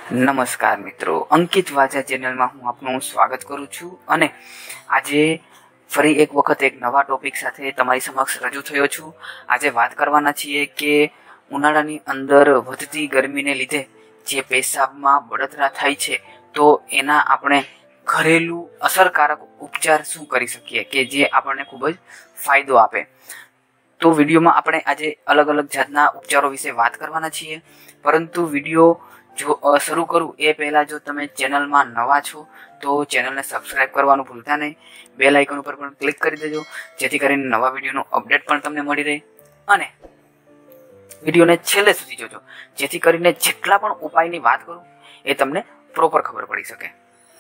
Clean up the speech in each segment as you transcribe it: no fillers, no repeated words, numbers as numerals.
નમસ્કાર મિત્રો, અંકિત વાજા ચેનલમાં હું આપનું સ્વાગત કરું છું અને આજે ફરી એક વખત એક નવા ટોપિક સાથે તમારી સમક્ષ રજૂ થયો છું। આજે વાત કરવાના છીએ કે ઉનાળાની અંદર વધતી ગરમીને લીધે જે પેશાબમાં બળતરા થાય છે તો એના આપણે ઘરેલું અસરકારક ઉપચાર શું કરી શકીએ કે જે આપણને ખૂબ જ ફાયદો આપે। તો વિડીયોમાં આપણે આજે અલગ અલગ જાતના ઉપચારો વિશે વાત કરવાના છીએ, પરંતુ વિડીયો જો શરૂ કરું એ પહેલાં જો તમે ચેનલમાં નવા છો તો ચેનલને સબસ્ક્રાઈબ કરવાનું ભૂલતા નહીં, બેલ આઇકન ઉપર પણ ક્લિક કરી દેજો જેથી કરીને નવા વિડીયોનું અપડેટ પણ તમને મળી રહે, અને વિડીયોને છેલ્લે સુધી જોજો જેથી કરીને જેટલા પણ ઉપાયની વાત કરું એ તમને પ્રોપર ખબર પડી શકે।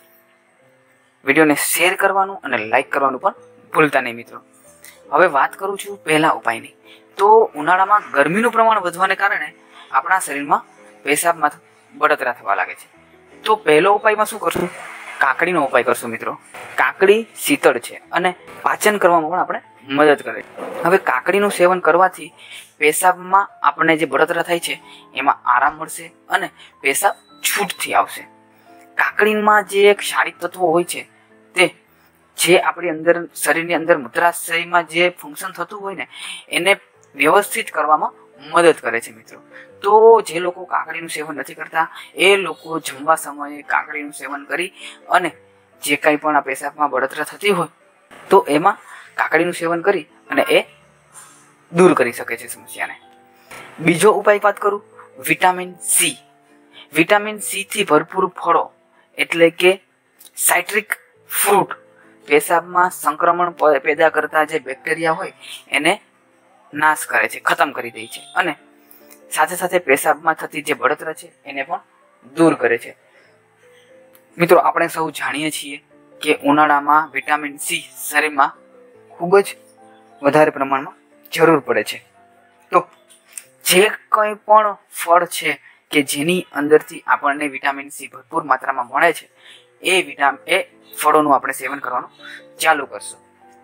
વિડીયોને શેર કરવાનું અને લાઇક કરવાનું પણ ભૂલતા નહીં મિત્રો। હવે વાત કરું છું પહેલા ઉપાયની। તો ઉનાળામાં ગરમીનું પ્રમાણ વધવાને કારણે આપણા શરીરમાં પેશાબમાં બળતરા થવા લાગે છે। તો પહેલો ઉપાયમાં શું કરશું? કાકડીનો ઉપાય કરશું મિત્રો। કાકડી શીતળ છે અને પાચન કરવામાં પણ આપણે મદદ કરે છે। હવે કાકડીનું સેવન કરવાથી પેશાબમાં આપણને જે બળતરા થાય છે એમાં આરામ મળશે અને પેશાબ છૂટથી આવશે। કાકડીમાં જે ક્ષારિક તત્વો હોય છે તે જે આપણી અંદર શરીરની અંદર મૂત્રાશયમાં જે ફંક્શન થતું હોય ને એને વ્યવસ્થિત કરવામાં મદદ કરે છે મિત્રો। તો જે લોકો કાકડીનું સેવન નથી કરતા એ લોકો જમવા સમયે કાકડીનું સેવન કરી અને જે કંઈ પણ આ પેશાબમાં બળતરા થતી હોય તો એમાં કાકડીનું સેવન કરી અને એ દૂર કરી શકે છે સમસ્યાને। બીજો ઉપાય વાત કરું, વિટામિન સી। વિટામિન સી થી ભરપૂર ફળો એટલે કે સાઇટ્રિક ફ્રૂટ પેશાબમાં સંક્રમણ પેદા કરતા જે બેક્ટેરિયા હોય એને નાશ કરે છે, ખતમ કરી દે છે અને સાથે સાથે પેશાબમાં થતી જે બળતરા છે એને પણ દૂર કરે છે। મિત્રો, આપણે સૌ જાણીએ છીએ કે ઉનાળામાં વિટામિન સી શરીરમાં ખૂબ જ વધારે પ્રમાણમાં જરૂર પડે છે। તો જે કંઈ પણ ફળ છે કે જેની અંદરથી આપણને વિટામિન સી ભરપૂર માત્રામાં મળે છે એ ફળોનું આપણે સેવન કરવાનું ચાલુ કરશું।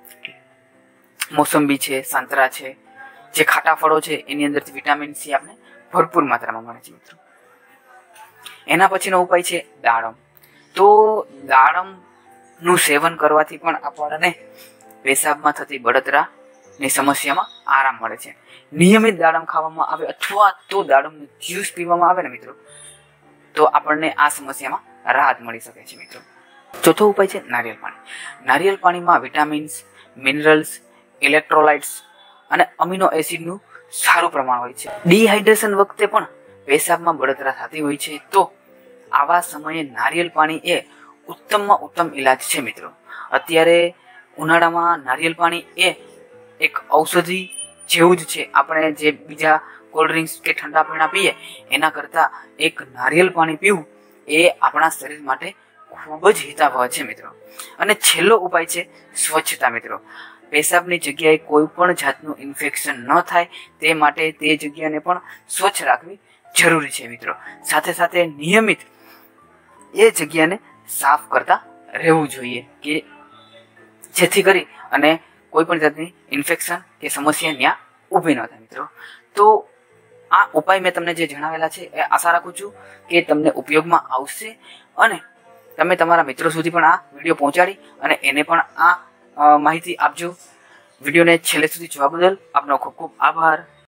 મોસંબી છે, સંતરા છે, જે ખાટા ફળો છે એની અંદરથી વિટામિન સી આપણે ભરપૂર માત્રામાં મળે છે મિત્રો। એના પછીનો ઉપાય છે દાડમ। તો દાડમનું સેવન કરવાથી પણ આપણને પેશાબમાં થતી બળતરાની સમસ્યામાં આરામ મળે છે। નિયમિત દાડમ ખાવામાં આવે અથવા તો દાડમનું જ્યુસ પીવામાં આવે ને મિત્રો તો આપણને આ સમસ્યામાં રાહત મળી શકે છે મિત્રો। ચોથો ઉપાય છે નારિયેળ પાણી। નારિયેળ પાણીમાં વિટામિન્સ, મિનરલ્સ, ઇલેક્ટ્રોલાઇટ્સ અને અમીનો એસિડનું સારું પ્રમાણ હોય છે। ડિહાઇડ્રેશન વખતે પણ પેશાબમાં બળતરા થતી હોય છે તો આવા સમયે નારિયેળ પાણી એ ઉત્તમમાં ઉત્તમ ઈલાજ છે મિત્રો। અત્યારે ઉનાળામાં નારિયેળ પાણી એ એક ઔષધિ જેવું જ છે। આપણે જે બીજા કોલ્ડ ડ્રિંક્સ કે ઠંડા પીણા પીએ એના કરતાં એક નારિયેળ પાણી પીવું એ આપણા શરીર માટે ખૂબ જ હિતાવહ છે મિત્રો। અને છેલ્લો ઉપાય છે સ્વચ્છતા મિત્રો। પેશાબની જગ્યાએ કોઈ પણ જાતનું ઇન્ફેક્શન ન થાય તે માટે તે જગ્યાને પણ સ્વચ્છ રાખવી જરૂરી છે મિત્રો। સાથે સાથે નિયમિત એ જગ્યાને સાફ કરતા રહેવું જોઈએ કે જેથી કરી અને કોઈ પણ જાતની ઇન્ફેક્શન કે સમસ્યા ત્યાં ઊભી ન થાય મિત્રો। તો આ ઉપાય મેં તમને જે જણાવેલા છે એ આશા રાખું છું કે તમને ઉપયોગમાં આવશે અને તમે તમારા મિત્રો સુધી પણ આ વિડીયો પહોંચાડી અને એને પણ આ માહિતી આપજો। વિડીયોને છેલ્લે સુધી જોવા બદલ આપનો ખૂબ ખૂબ આભાર।